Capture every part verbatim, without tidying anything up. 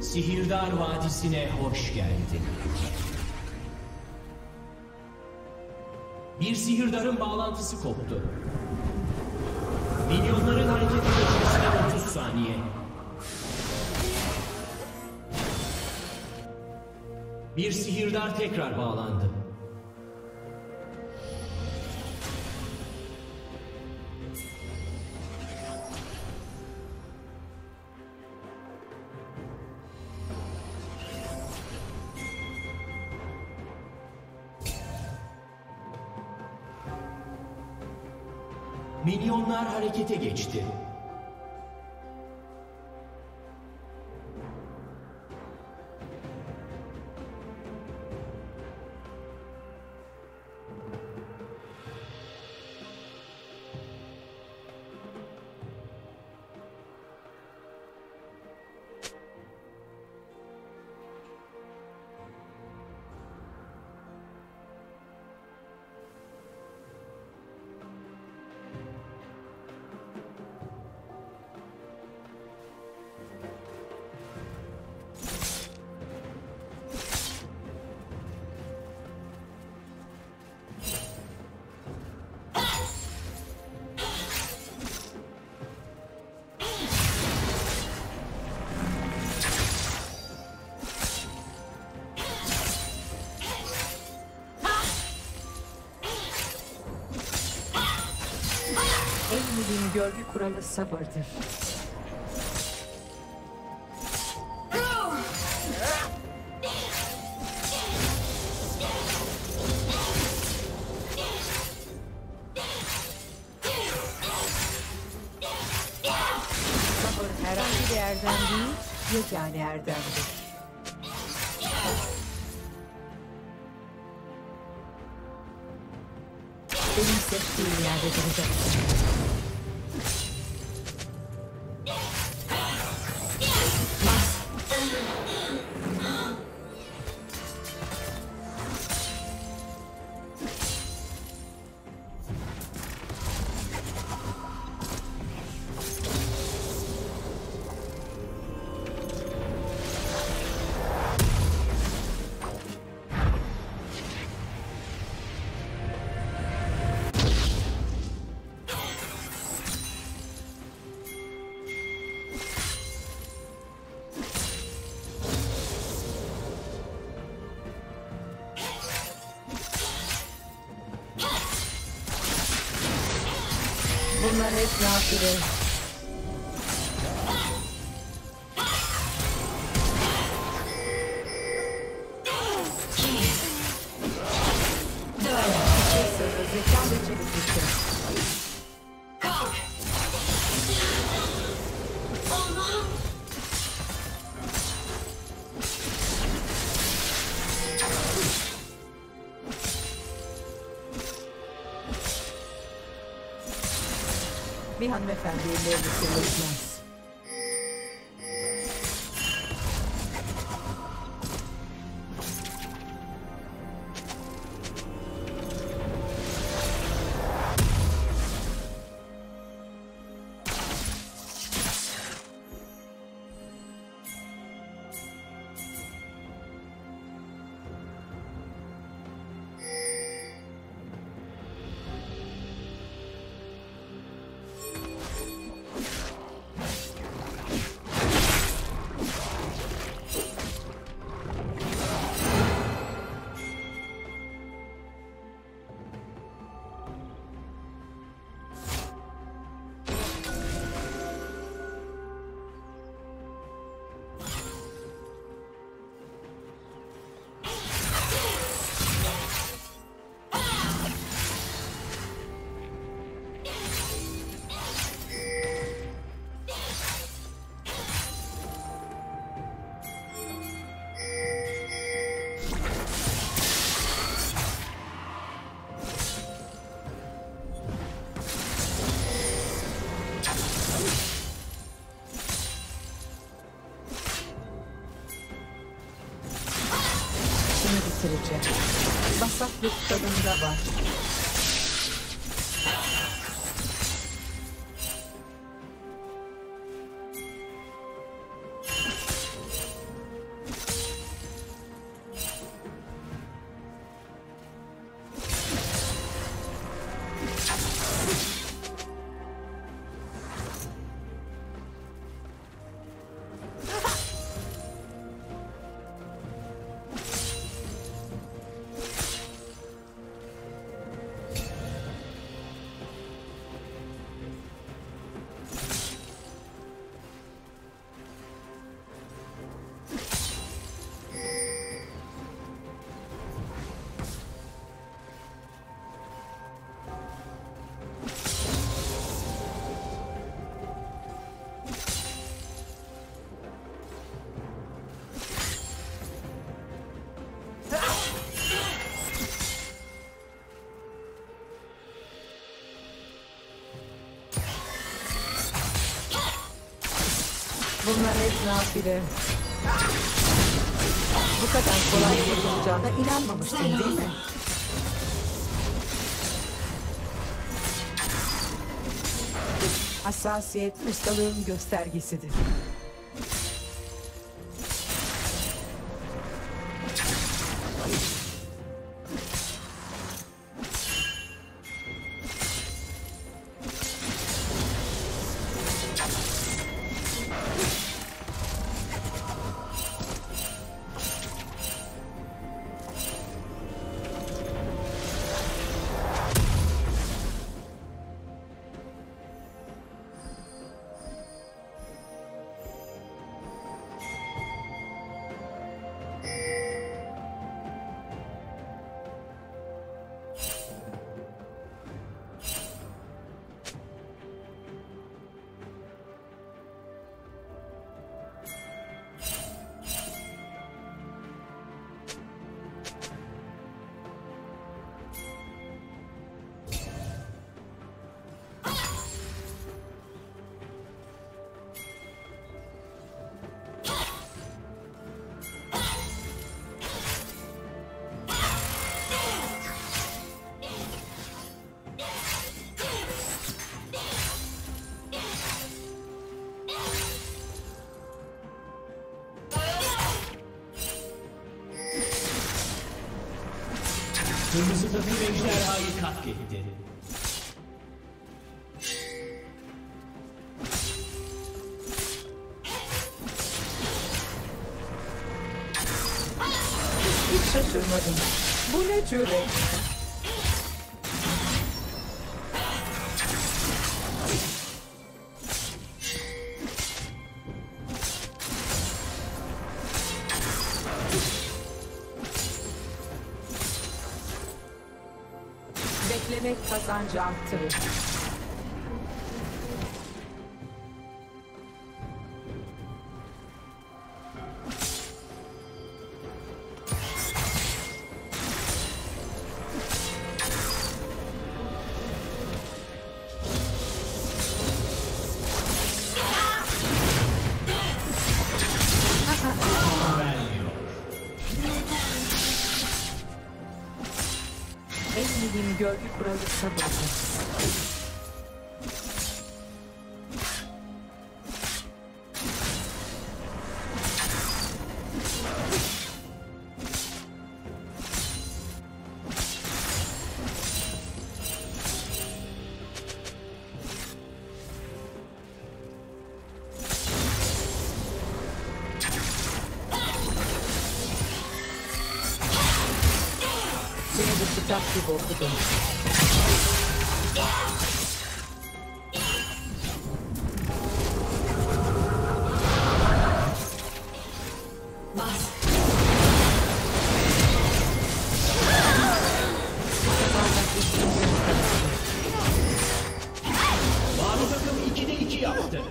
Sihirdar Vadisi'ne hoş geldin. Bir sihirdarın bağlantısı koptu. Milyonların hareket etmesine otuz saniye. Bir sihirdar tekrar bağlandı. Milyonlar harekete geçti. En görgü kuralı sabırdır. Sabır herhangi bir erdem değil, yegane erdemdir. Benim seçtiğim yerde duracaksın. Bunlar hep nafile. Zeka ve çeviklikte. Bir hanımefendi elleri sürülmez. Bitirecek. Basatlık tadında var. Bunlar hep nafile. Bu kadar kolay yapılacağına inanmamıştın değil mi? Hassasiyet ustalığın göstergesidir. Kırmızı takım ejderhayı katletti. Hiç şaşırmadım. Bu ne cüret? Beklemek kazancı arttırır. Bildiğim gölge kuralı sabırlı. Seni de kitap gibi okudum. Mavi takım ikide iki yaptı.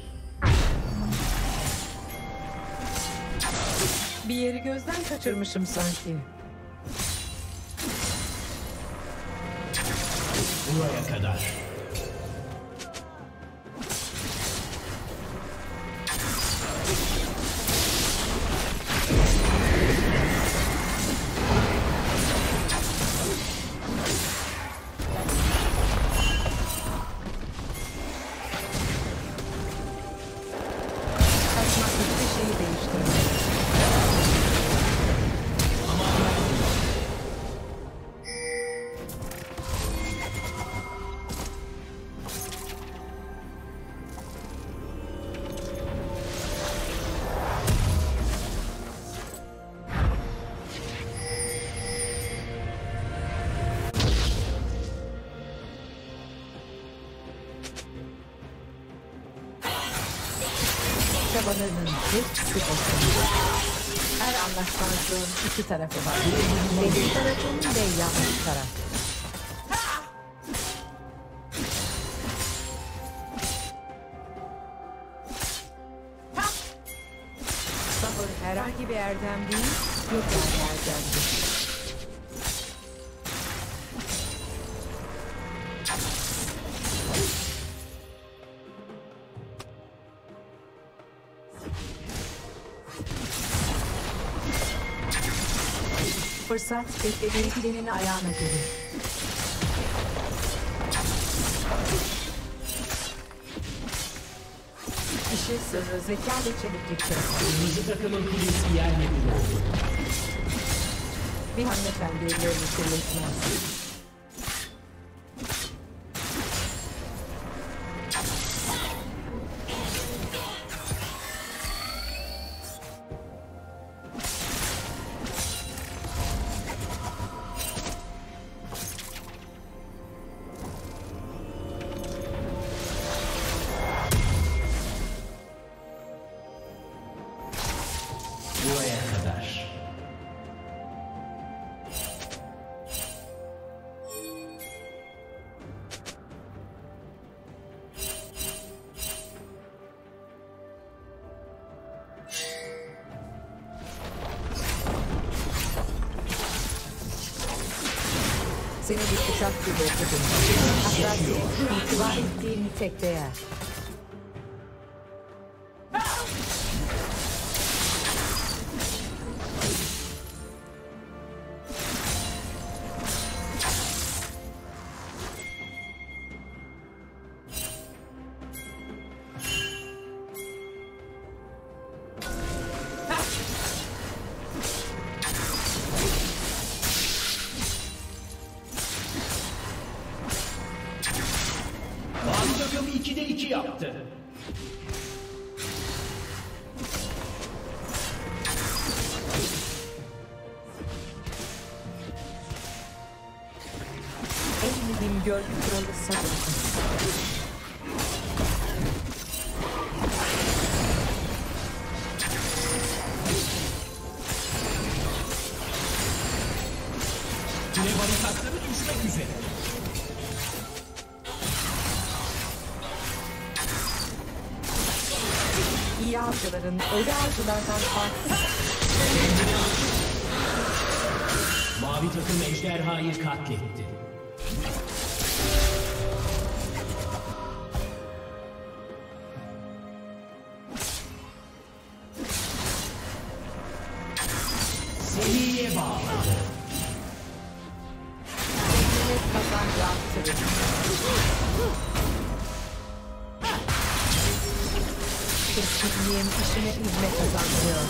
Bir yeri gözden kaçırmışım sanki. Buraya kadar. Kaçmak hiçbir şeyi değiştirmez. Çabalarının hepsi boşuna. Her anlaşmazlığın iki tarafı var. Benim tarafım ve yanlış taraf. Sabır herhangi bir erdem değil, yegane erdemdir. Fırsat beklediği bilenin ayağına gelir. İşi sırrı zeka ve çeviklikte. Kırmızı takımın kulesi yerle bir oldu. Bir hanımefendi ellerini kirletmez. Buraya kadar. Seni bir bıçak gibi okudum. Hatta senin itibar ettiğin tek değer. Mavi takım ikide iki yaptı. En bin gölge kralı sabır. Kule barikatları düşmek üzere. İyi avcıların ölü avcılardan farklı. Mavi takım ejderhayı katletti. Seriye bağladı. Cennet kazancı arttırır. Keskinliğim işine hizmet kazandırıyor.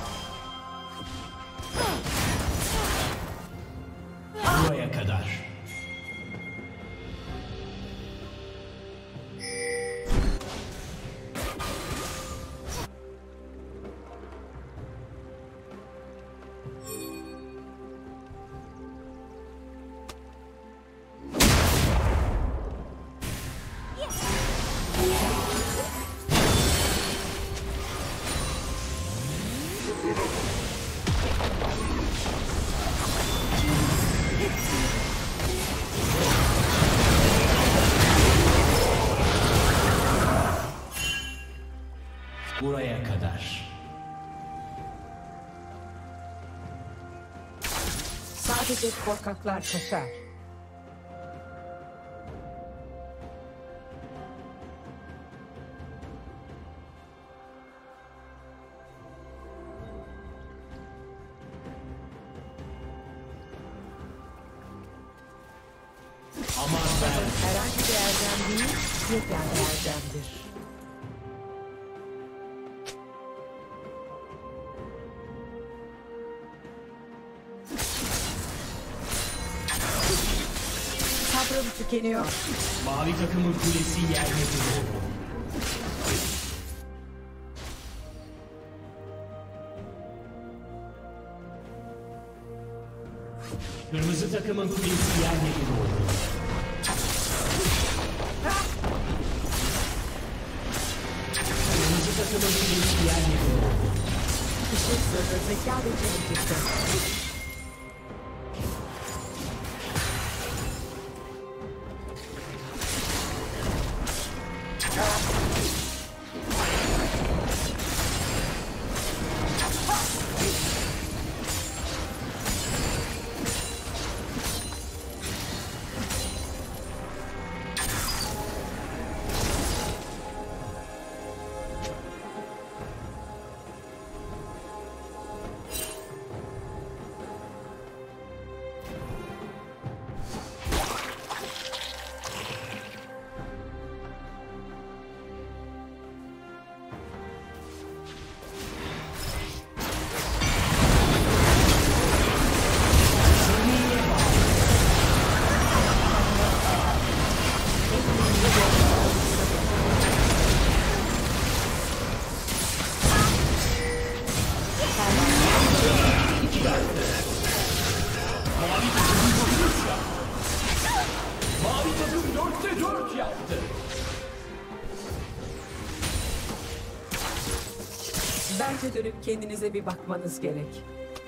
Buraya kadar. Buraya kadar. Sadece korkaklar kaçar. Ama ben Herhangi bir erdem değil, yegane erdemdir. Sabrım tükeniyor. mavi takımın kulesi yerle bir oldu. Kırmızı takımın kulesi yerle bir oldu. Kırmızı takımın kulesi yerle bir oldu. Işık sırrı zeka ve çeviklikte. yaptı. Bence dönüp kendinize bir bakmanız gerek.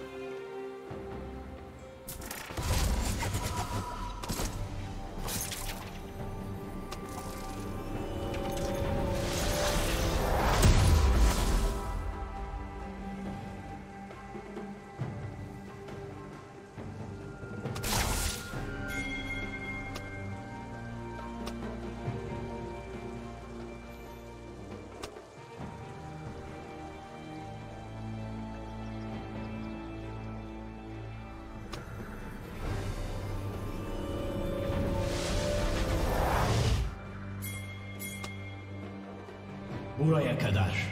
Buraya kadar.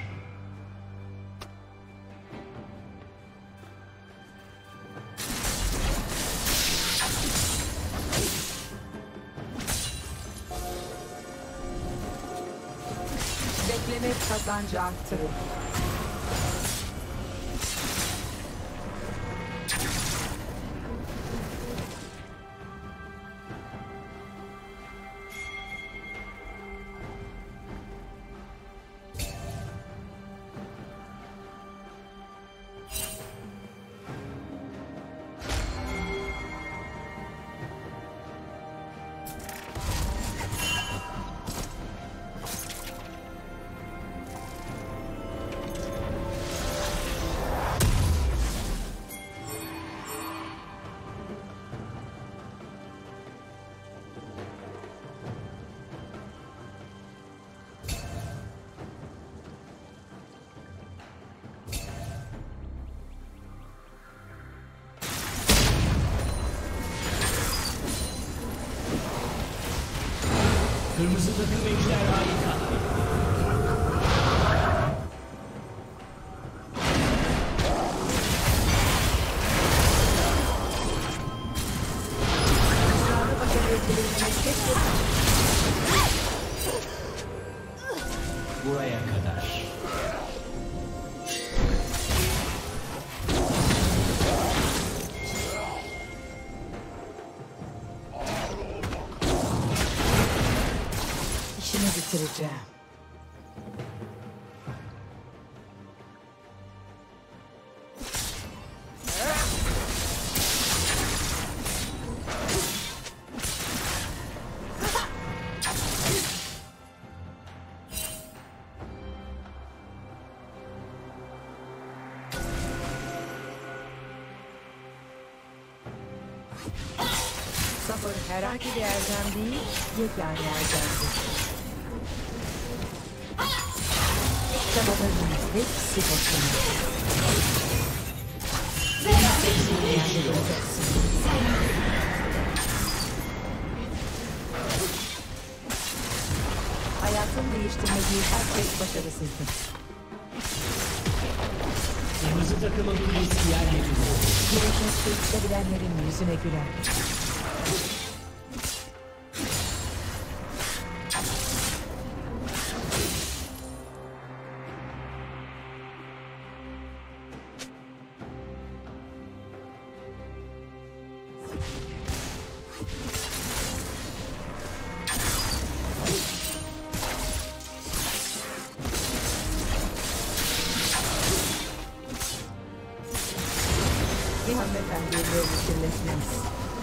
Beklemek kazancı arttırır. Kırmızı takım ejderhayı katletti. Buraya kadar. İşini bitireceğim. Sabır herhangi bir erdem değil, yegane erdemdir. Çabalarının hepsi boşuna. Seni yerde bulacaksın. Hayatın değiştirmediği herkes başarısızdır. Kırmızı takımın kulesi yerle bir oldu. Güneşin su içebilenlerin yüzüne güler. Bir hanımefendiye böyle kirletmez.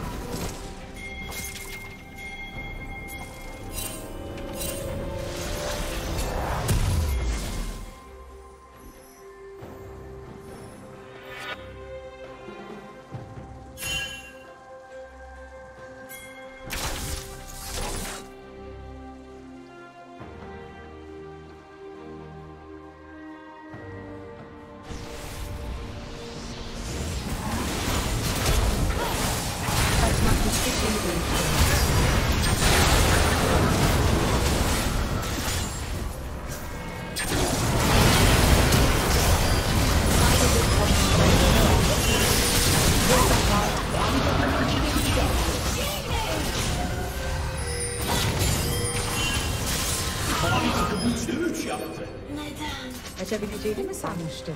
Üçte üç yaptı. Kaçabileceğini mi sanmıştın?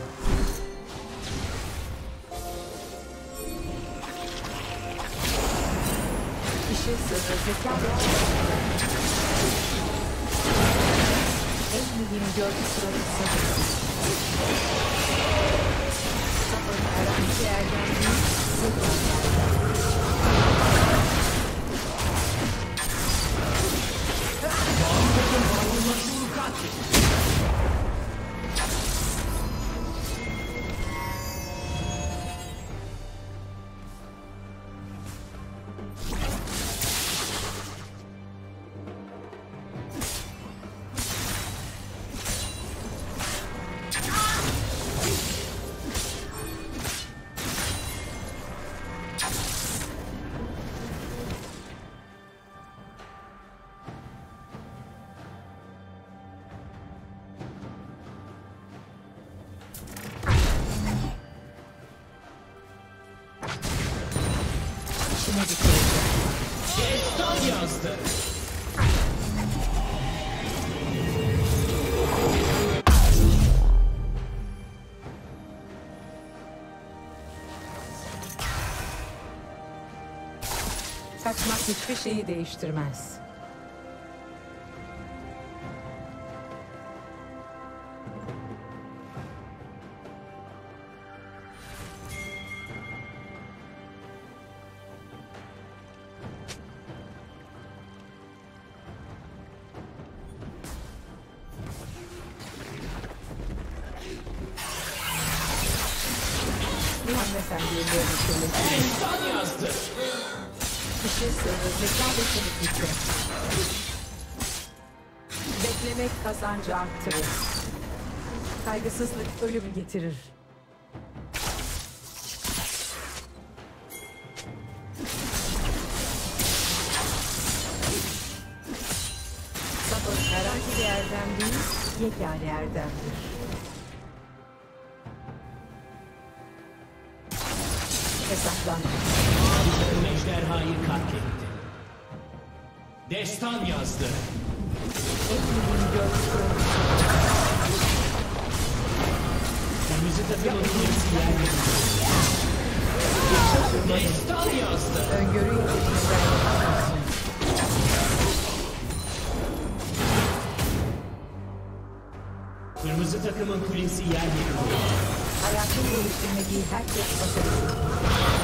İşini Işığı sırrı zeka ve en mühim görgü sırası. Sabır herhangi yerden Destan yazdı. Kaçmak hiçbir şeyi değiştirmez. Hanımefendiye böyle söyledim. Destan yazdı. Işığı sırrı zeka ve çeviklikte. Beklemek kazancı arttırır. Kaygısızlık ölümü getirir. Sabır herhangi bir erdem değil, yegane erdemdir. Hesaplan. Takım ejderhayı katletti. Destan yazdı. En mühim görgü sırası. Kırmızı takımın kulesi yerleşti. Destan yazdı. Öngörü yeteneğinden yapamazsın. Kırmızı takımın kulesi yerleşti. Hayatın değiştirmediği herkes başarısız.